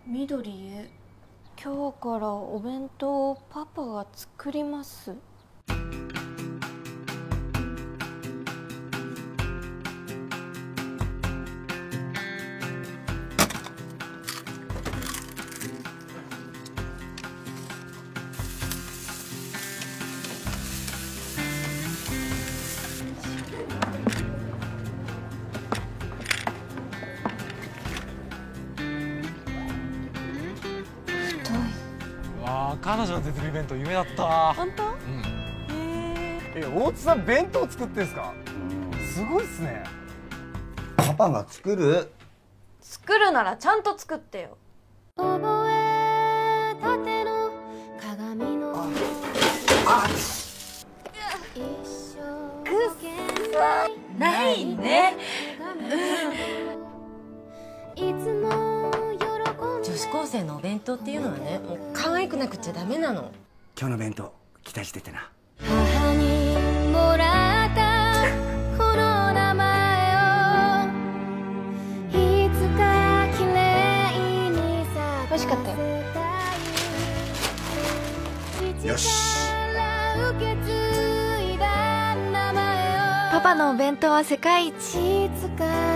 緑へ、今日からお弁当をパパが作ります。 彼女の手作り弁当夢だった。 本当？ 大津さん弁当作ってんすか？すごいっすね。 パパが作る。 作るならちゃんと作ってよ。 覚えたての鏡のないね。 いつも女子高生のお弁当っていうのはね、もう可愛くなくちゃダメなの。 今日の弁当期待しててな。 母にもらったこの名前をいつか綺麗に美味しかったよ。 よし。 パパのお弁当は世界一。 いつか